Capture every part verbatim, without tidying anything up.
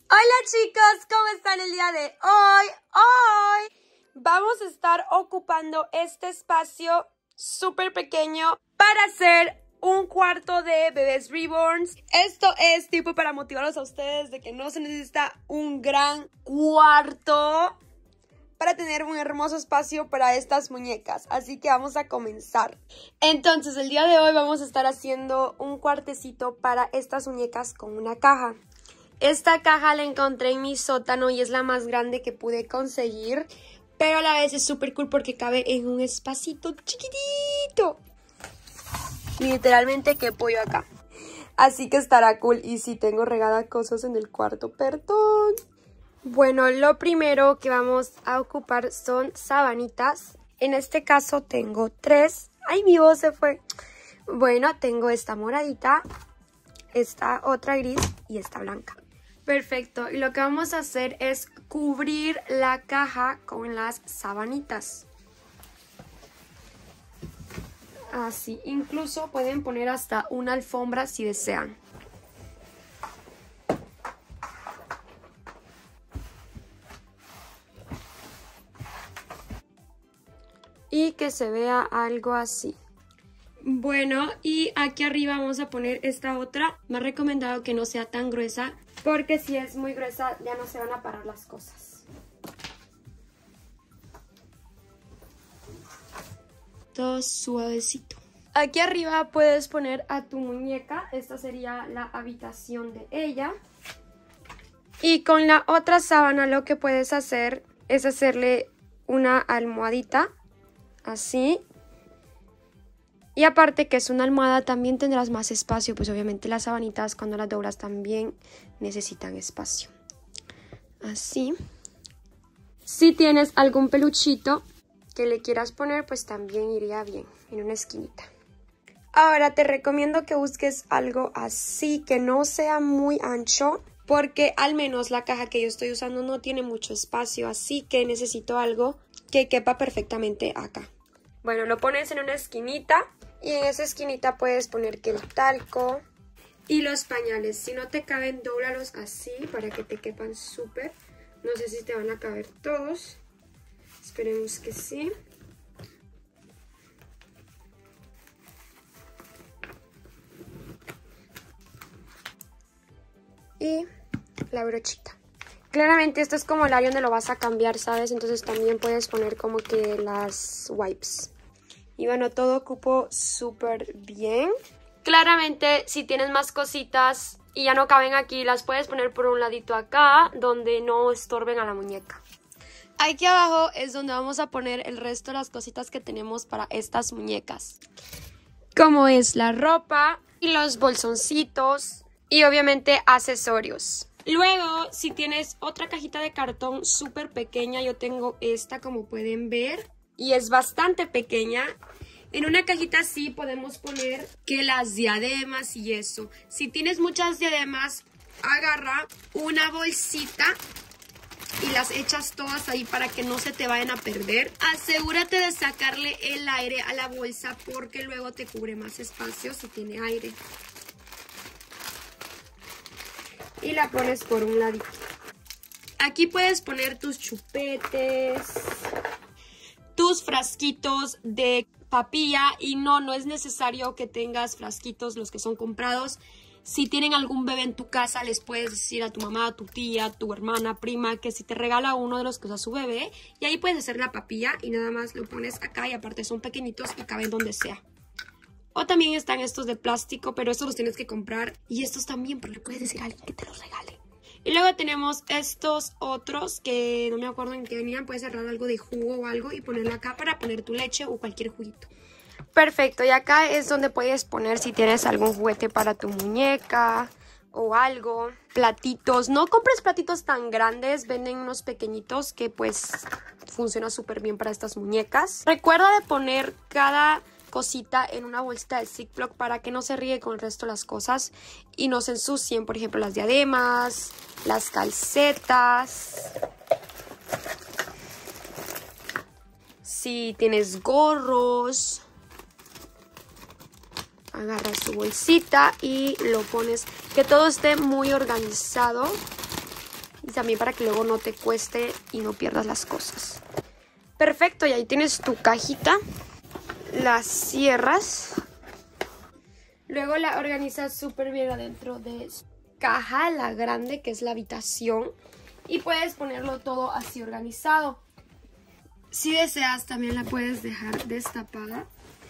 Hola chicos, ¿cómo están el día de hoy? Hoy vamos a estar ocupando este espacio súper pequeño para hacer un cuarto de bebés reborns. Esto es tipo para motivarlos a ustedes de que no se necesita un gran cuarto para tener un hermoso espacio para estas muñecas. Así que vamos a comenzar. Entonces, el día de hoy vamos a estar haciendo un cuartecito para estas muñecas con una caja. Esta caja la encontré en mi sótano y es la más grande que pude conseguir, pero a la vez es súper cool porque cabe en un espacito chiquitito. Literalmente quepo yo acá. Así que estará cool. Y sí, tengo regadas cosas en el cuarto, perdón. Bueno, lo primero que vamos a ocupar son sabanitas. En este caso tengo tres. ¡Ay, mi voz se fue! Bueno, tengo esta moradita, esta otra gris y esta blanca. Perfecto. Y lo que vamos a hacer es cubrir la caja con las sabanitas. Así. Incluso pueden poner hasta una alfombra si desean. Y que se vea algo así. Bueno, y aquí arriba vamos a poner esta otra. Me ha recomendado que no sea tan gruesa, porque si es muy gruesa ya no se van a parar las cosas. Todo suavecito. Aquí arriba puedes poner a tu muñeca. Esta sería la habitación de ella. Y con la otra sábana lo que puedes hacer es hacerle una almohadita. Así. Y aparte que es una almohada también tendrás más espacio. Pues obviamente las sabanitas cuando las doblas también necesitan espacio. Así. Si tienes algún peluchito que le quieras poner, pues también iría bien en una esquinita. Ahora te recomiendo que busques algo así que no sea muy ancho, porque al menos la caja que yo estoy usando no tiene mucho espacio, así que necesito algo que quepa perfectamente acá. Bueno, lo pones en una esquinita y en esa esquinita puedes poner que el talco y los pañales. Si no te caben, dóblalos así para que te quepan súper. No sé si te van a caber todos. Esperemos que sí. Y la brochita. Claramente esto es como el área donde lo vas a cambiar, ¿sabes? Entonces también puedes poner como que las wipes. Y bueno, todo cupo súper bien. Claramente, si tienes más cositas y ya no caben aquí, las puedes poner por un ladito acá, donde no estorben a la muñeca. Aquí abajo es donde vamos a poner el resto de las cositas que tenemos para estas muñecas. Como es la ropa y los bolsoncitos y obviamente accesorios. Luego, si tienes otra cajita de cartón súper pequeña, yo tengo esta como pueden ver. Y es bastante pequeña. En una cajita así podemos poner que las diademas y eso. Si tienes muchas diademas, agarra una bolsita y las echas todas ahí para que no se te vayan a perder. Asegúrate de sacarle el aire a la bolsa porque luego te cubre más espacio si tiene aire. Y la pones por un ladito. Aquí puedes poner tus chupetes, tus frasquitos de papilla, y no, no es necesario que tengas frasquitos los que son comprados. Si tienen algún bebé en tu casa, les puedes decir a tu mamá, a tu tía, a tu hermana, prima, que si te regala uno de los que usa su bebé, y ahí puedes hacer la papilla y nada más lo pones acá y aparte son pequeñitos y caben donde sea. O también están estos de plástico, pero estos los tienes que comprar, y estos también, pero le puedes decir a alguien que te los regale. Y luego tenemos estos otros que no me acuerdo en qué venían. Puedes agarrar algo de jugo o algo y ponerlo acá para poner tu leche o cualquier juguito. Perfecto, y acá es donde puedes poner si tienes algún juguete para tu muñeca o algo. Platitos, no compres platitos tan grandes, venden unos pequeñitos que pues funcionan súper bien para estas muñecas. Recuerda de poner cada cosita en una bolsita de Ziploc para que no se riegue con el resto de las cosas y no se ensucien. Por ejemplo, las diademas, las calcetas. Si tienes gorros, agarras tu bolsita y lo pones, que todo esté muy organizado. y también para que luego no te cueste y no pierdas las cosas. Perfecto, y ahí tienes tu cajita, la cierras, luego la organizas súper bien adentro de su caja, la grande que es la habitación, y puedes ponerlo todo así organizado. Si deseas también la puedes dejar destapada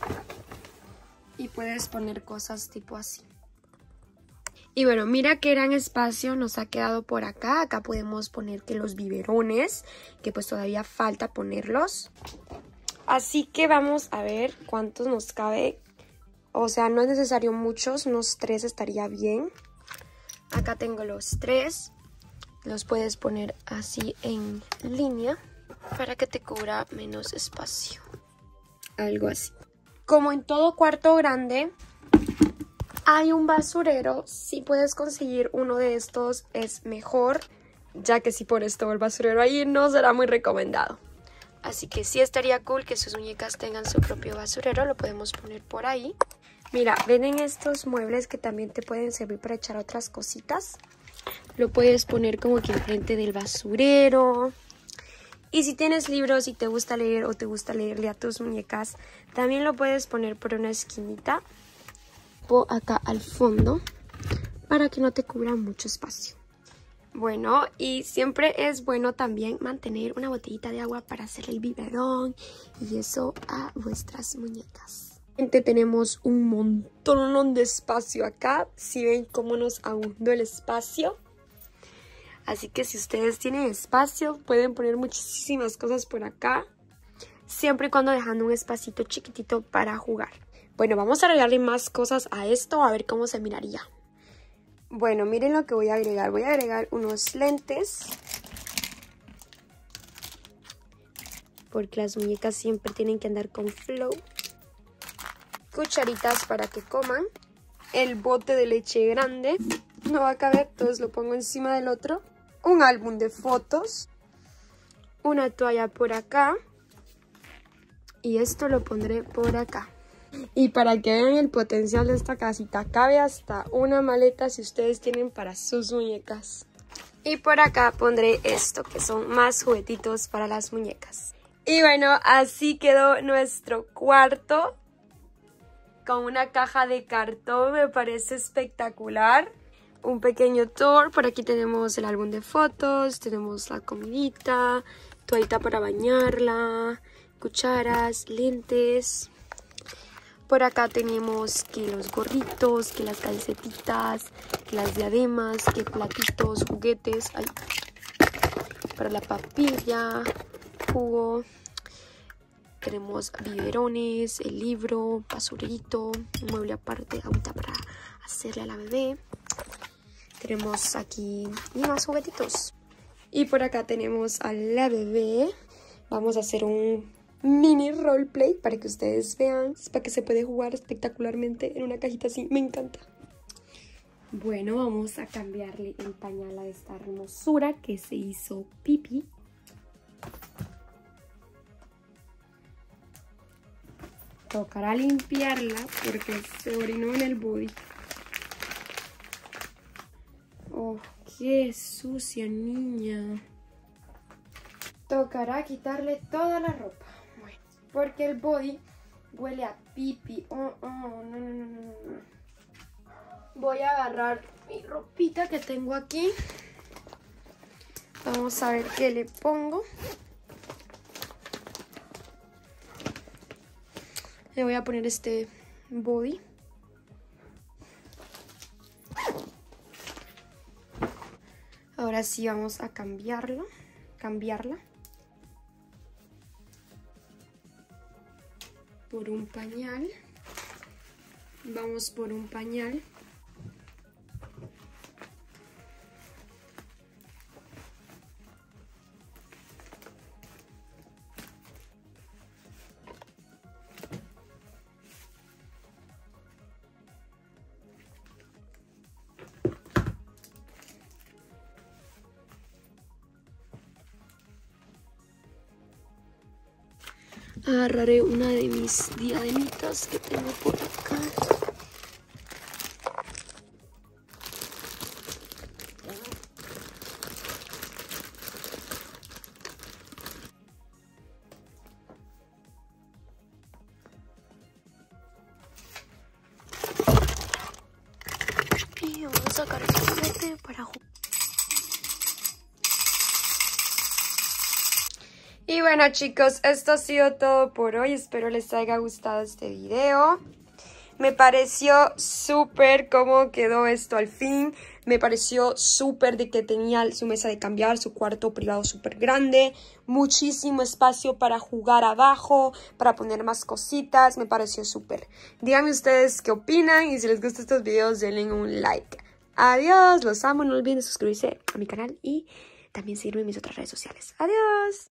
y puedes poner cosas tipo así. Y bueno, mira qué gran espacio nos ha quedado por acá. Acá podemos poner que los biberones, que pues todavía falta ponerlos. Así que vamos a ver cuántos nos cabe. O sea, no es necesario muchos, unos tres estaría bien. Acá tengo los tres. Los puedes poner así en línea para que te cubra menos espacio. Algo así. Como en todo cuarto grande hay un basurero, si puedes conseguir uno de estos es mejor, ya que si pones todo el basurero ahí no será muy recomendado. Así que sí estaría cool que sus muñecas tengan su propio basurero, lo podemos poner por ahí. Mira, ven en estos muebles que también te pueden servir para echar otras cositas. Lo puedes poner como que enfrente del basurero. Y si tienes libros y te gusta leer o te gusta leerle a tus muñecas, también lo puedes poner por una esquinita. Acá al fondo para que no te cubra mucho espacio. Bueno, y siempre es bueno también mantener una botellita de agua para hacerle el biberón y eso a vuestras muñecas. Tenemos un montón de espacio acá. Si ven cómo nos abundó el espacio. Así que si ustedes tienen espacio pueden poner muchísimas cosas por acá, siempre y cuando dejando un espacito chiquitito para jugar. Bueno, vamos a agregarle más cosas a esto, a ver cómo se miraría. Bueno, miren lo que voy a agregar. Voy a agregar unos lentes, porque las muñecas siempre tienen que andar con flow. Cucharitas para que coman. El bote de leche grande. No va a caber, entonces lo pongo encima del otro. Un álbum de fotos. Una toalla por acá. Y esto lo pondré por acá. Y para que vean el potencial de esta casita, cabe hasta una maleta si ustedes tienen para sus muñecas. Y por acá pondré esto, que son más juguetitos para las muñecas. Y bueno, así quedó nuestro cuarto. Con una caja de cartón, me parece espectacular. Un pequeño tour, por aquí tenemos el álbum de fotos, tenemos la comidita, toallita para bañarla, cucharas, lentes. Por acá tenemos que los gorritos, que las calcetitas, que las diademas, que platitos, juguetes. Ay, para la papilla, jugo. Tenemos biberones, el libro, basurito, un mueble aparte, agüita para hacerle a la bebé. Tenemos aquí y más juguetitos. Y por acá tenemos a la bebé. Vamos a hacer un mini roleplay para que ustedes vean, para que se puede jugar espectacularmente en una cajita así, me encanta. Bueno, vamos a cambiarle el pañal a esta hermosura que se hizo pipí. Tocará limpiarla porque se orinó en el body. Oh, qué sucia niña. Tocará quitarle toda la ropa. Porque el body huele a pipi. Oh, oh, no, no, no, no. Voy a agarrar mi ropita que tengo aquí. Vamos a ver qué le pongo. Le voy a poner este body. Ahora sí vamos a cambiarlo. Cambiarla. Por un pañal. Vamos por un pañal. Agarraré una de mis diademitas que tengo por acá. y vamos a sacar el juguete para jugar. Y bueno chicos, esto ha sido todo por hoy. Espero les haya gustado este video. Me pareció súper cómo quedó esto al fin. Me pareció súper de que tenía su mesa de cambiar, su cuarto privado súper grande. Muchísimo espacio para jugar abajo, para poner más cositas. Me pareció súper. Díganme ustedes qué opinan y si les gustan estos videos denle un like. Adiós, los amo. No olviden suscribirse a mi canal y también seguirme en mis otras redes sociales. Adiós.